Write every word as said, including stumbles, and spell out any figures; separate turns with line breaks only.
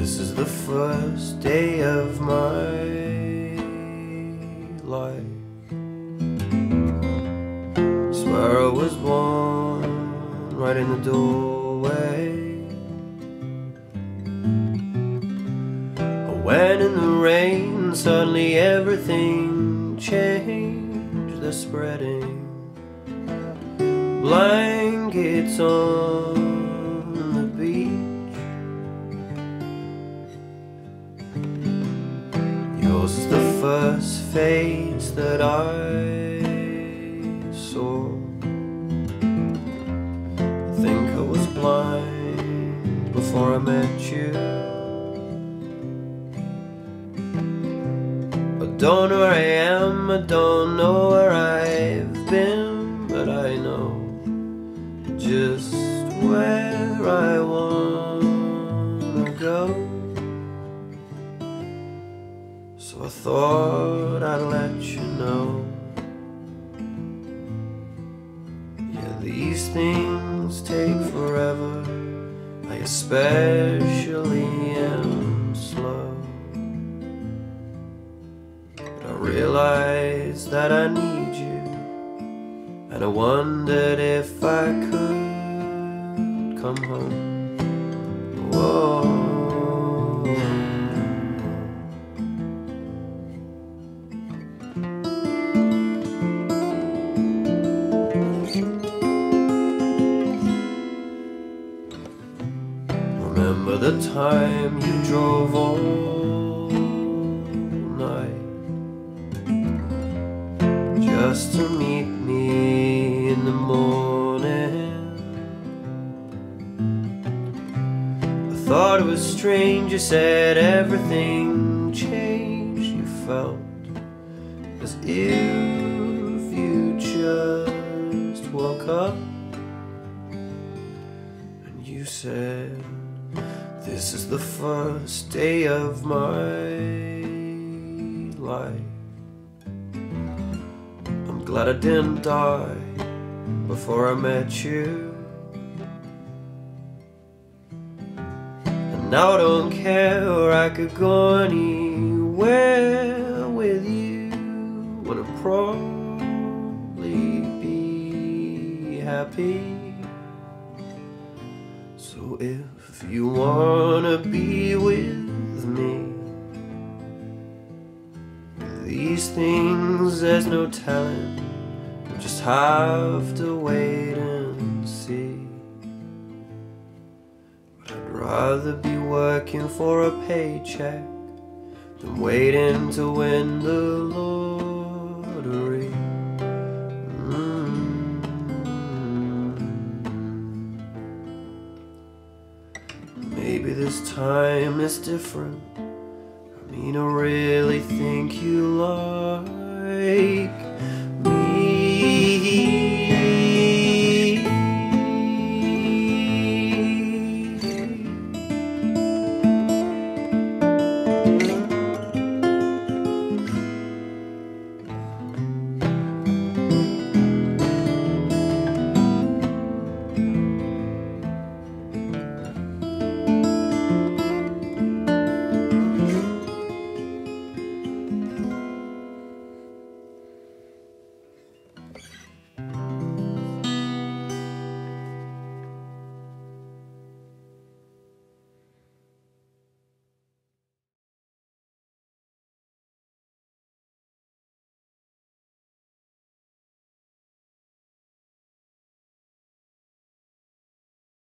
This is the first day of my life. Swear I was born right in the doorway. When in the rain, suddenly everything changed. They're spreading blankets on the beach. Yours is the first face that I saw. I think I was blind before I met you. I don't know where I am, I don't know where I've been, but I know just where I wanna go. So I thought I'd let you know. Yeah, these things take forever. I especially am slow. I realized that I need you, and I wondered if I could come home. Whoa. Remember the time you drove all night just to meet me in the morning? I thought it was strange, you said everything changed. You felt as if you just woke up, and you said, this is the first day of my life. Glad I didn't die before I met you. And now I don't care, or I could go anywhere with you. Would I probably be happy? So if you wanna be with me, these things there's no telling, we'll just have to wait and see. But I'd rather be working for a paycheck than waiting to win the lottery. mm. Maybe this time is different. I mean, I really think you like